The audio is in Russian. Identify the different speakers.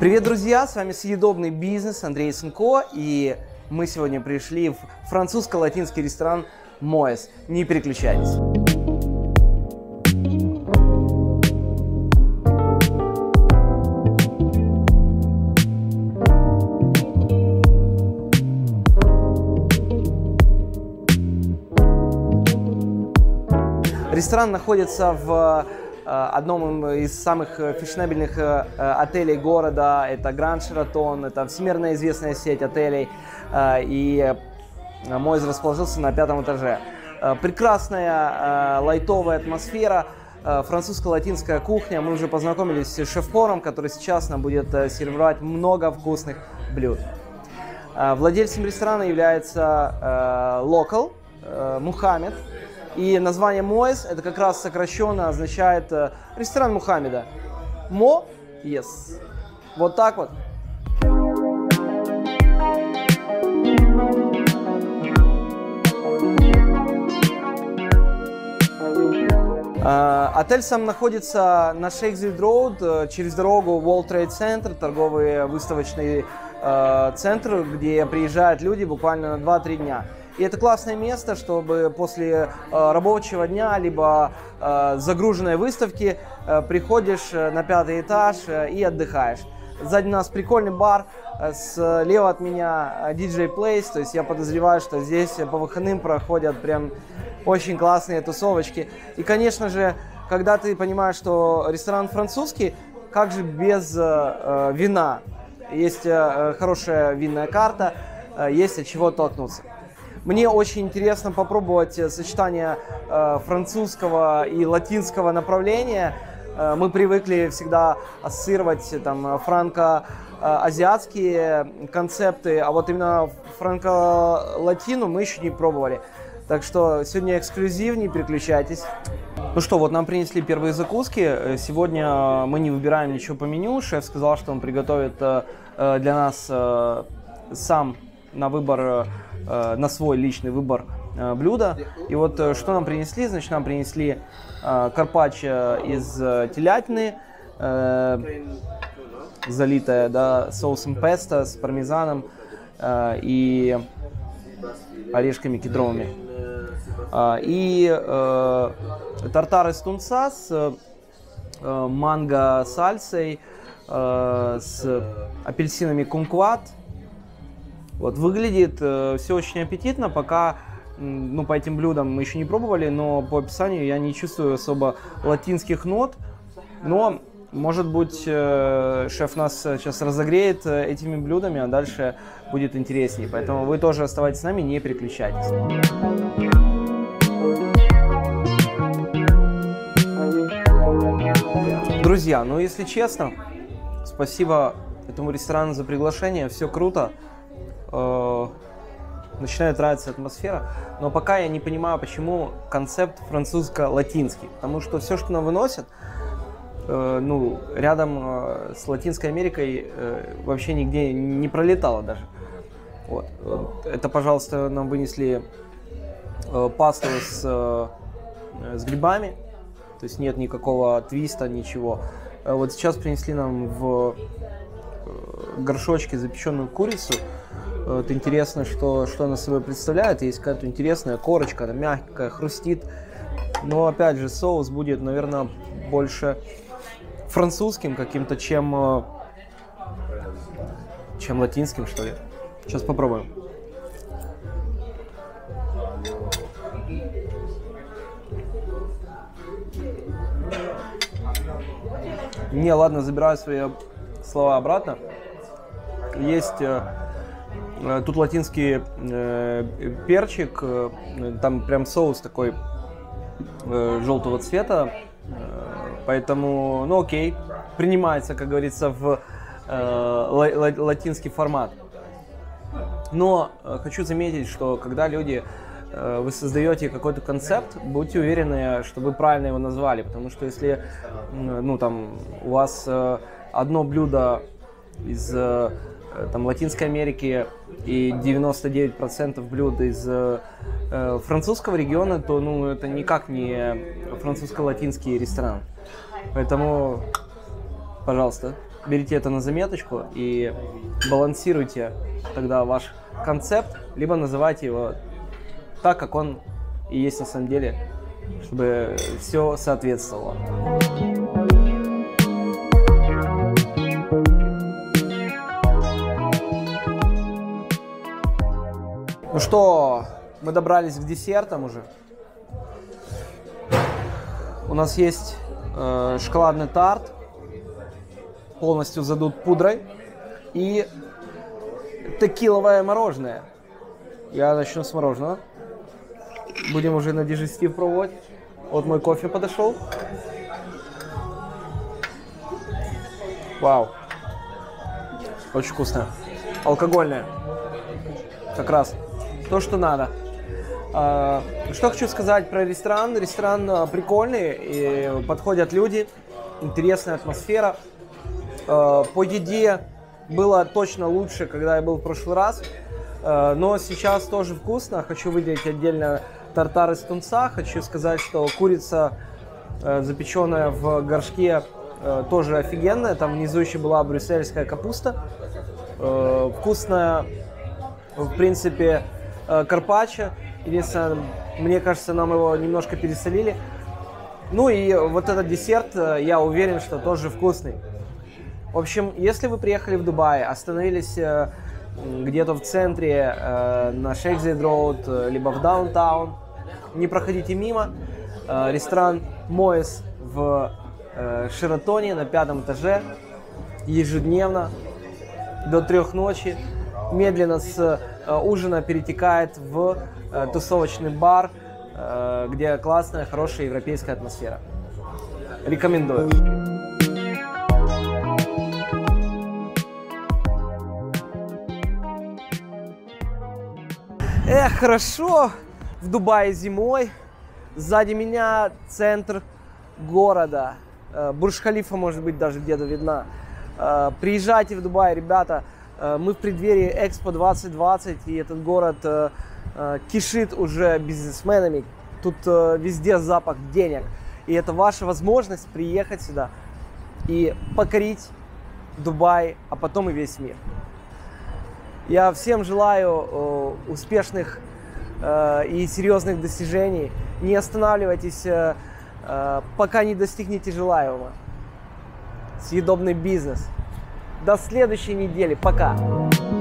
Speaker 1: Привет, друзья! С вами Съедобный бизнес, Андрей Сенко, и мы сегодня пришли в французско-латинский ресторан Моэс. Не переключайтесь. Ресторан находится в одном из самых фешенебельных отелей города. Это Гранд Шератон, это всемирно известная сеть отелей. И Моэс расположился на 5-м этаже. Прекрасная лайтовая атмосфера, французско-латинская кухня. Мы уже познакомились с шеф-поваром, который сейчас нам будет сервировать много вкусных блюд. Владельцем ресторана является локал Мухаммед. И название Моэс, это как раз сокращенно означает ресторан Мухаммеда. Моэс. Вот так вот. Отель сам находится на Шейх-Зайд Роуд, через дорогу World Trade Center, торговый выставочный центр, где приезжают люди буквально на 2-3 дня. И это классное место, чтобы после рабочего дня, либо загруженной выставки, приходишь на 5-й этаж и отдыхаешь. Сзади у нас прикольный бар, слева от меня DJ Place, то есть я подозреваю, что здесь по выходным проходят прям очень классные тусовочки. И, конечно же, когда ты понимаешь, что ресторан французский, как же без вина? Есть хорошая винная карта, есть от чего оттолкнуться. Мне очень интересно попробовать сочетание французского и латинского направления. Мы привыкли всегда ассоциировать там франко-азиатские концепты, а вот именно франко-латину мы еще не пробовали. Так что сегодня эксклюзив, не переключайтесь. Ну что, вот нам принесли первые закуски. Сегодня мы не выбираем ничего по меню. Шеф сказал, что он приготовит для нас сам на выбор, на свой личный выбор блюда. И вот что нам принесли? Значит, нам принесли карпаччо из телятины, залитая, да, соусом песто с пармезаном и орешками кедровыми. И тартар из тунца с манго сальсой, с апельсинами кумкват. Вот, выглядит все очень аппетитно, пока, ну, по этим блюдам мы еще не пробовали, но по описанию я не чувствую особо латинских нот. Но, может быть, шеф нас сейчас разогреет этими блюдами, а дальше будет интереснее. Поэтому вы тоже оставайтесь с нами, не переключайтесь. Друзья, ну, если честно, спасибо этому ресторану за приглашение, все круто. Начинает нравиться атмосфера, но пока я не понимаю, почему концепт французско-латинский, потому что все, что нам выносят, ну, рядом с Латинской Америкой вообще нигде не пролетало даже. Вот. Это, пожалуйста, нам вынесли пасту с грибами, то есть нет никакого твиста, ничего. Вот сейчас принесли нам в горшочке запеченную курицу. Вот интересно, что она собой представляет. Есть какая-то интересная корочка, она мягкая, хрустит. Но опять же, соус будет, наверное, больше французским каким-то, чем латинским, что ли. Сейчас попробуем. Не, ладно, забираю свои слова обратно. Есть тут латинский перчик, там прям соус такой желтого цвета, поэтому, ну окей, принимается, как говорится, в латинский формат. Но хочу заметить, что когда люди, вы создаете какой-то концепт, будьте уверены, что вы правильно его назвали, потому что если, ну, там, у вас одно блюдо из там, Латинской Америки и 99% блюд из французского региона, то, ну, это никак не французско-латинский ресторан. Поэтому, пожалуйста, берите это на заметочку и балансируйте тогда ваш концепт, либо называйте его так, как он и есть на самом деле, чтобы все соответствовало. Ну что, мы добрались к десертам уже. У нас есть шоколадный тарт, полностью задут пудрой, и текиловое мороженое. Я начну с мороженого. Будем уже на дижестив пробовать. Вот мой кофе подошел. Вау. Очень вкусное. Алкогольное. Как раз то, что надо. Что хочу сказать про ресторан. Ресторан прикольный, и подходят люди, интересная атмосфера. По еде было точно лучше, когда я был в прошлый раз, но сейчас тоже вкусно. Хочу выделить отдельно тартар из тунца. Хочу сказать, что курица, запеченная в горшке, тоже офигенная. Там внизу еще была брюссельская капуста. Вкусная, в принципе, карпаччо. Единственное, мне кажется, нам его немножко пересолили. Ну и вот этот десерт, я уверен, что тоже вкусный. В общем, если вы приехали в Дубай, остановились где-то в центре, на Sheikh Road, либо в даунтаун, не проходите мимо. Ресторан Моэс в Шератоне на 5-м этаже, ежедневно до 3 ночи. Медленно с ужина перетекает в тусовочный бар, где классная, хорошая европейская атмосфера. Рекомендую. Эх, хорошо в Дубае зимой. Сзади меня центр города. Бурдж-Халифа, может быть, даже где-то видна. Приезжайте в Дубай, ребята. Мы в преддверии Экспо 2020, и этот город кишит уже бизнесменами. Тут везде запах денег. И это ваша возможность приехать сюда и покорить Дубай, а потом и весь мир. Я всем желаю успешных и серьезных достижений. Не останавливайтесь, пока не достигнете желаемого. Съедобный бизнес. До следующей недели. Пока.